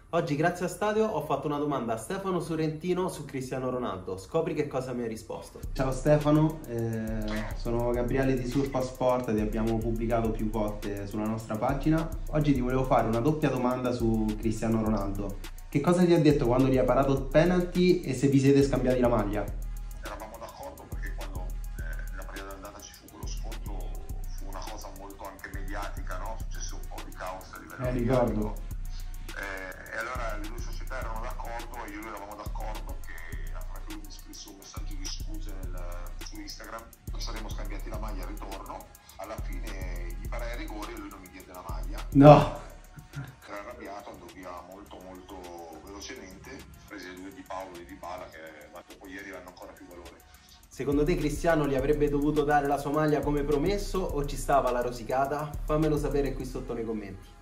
Oggi grazie a Stadio ho fatto una domanda a Stefano Sorrentino su Cristiano Ronaldo. Scopri che cosa mi ha risposto. Ciao Stefano, sono Gabriele di Surfasport, ti abbiamo pubblicato più volte sulla nostra pagina. Oggi ti volevo fare una doppia domanda su Cristiano Ronaldo. Che cosa ti ha detto quando gli ha parato il penalty e se vi siete scambiati la maglia? Eravamo d'accordo perché quando nella partita d'andata ci fu quello scontro fu una cosa molto anche mediatica, no? Successe un po' di caos a livello Ricordo. mediatico. E allora le due società erano d'accordo e io eravamo d'accordo che appena lui mi scrisse un messaggio di scuse su Instagram, noi saremmo scambiati la maglia al ritorno, alla fine gli parai a rigore e lui non mi diede la maglia. No! Era arrabbiato, andò via molto velocemente, prese le due di Paolo e di Dybala che dopo ieri hanno ancora più valore. Secondo te Cristiano gli avrebbe dovuto dare la sua maglia come promesso o ci stava la rosicata? Fammelo sapere qui sotto nei commenti.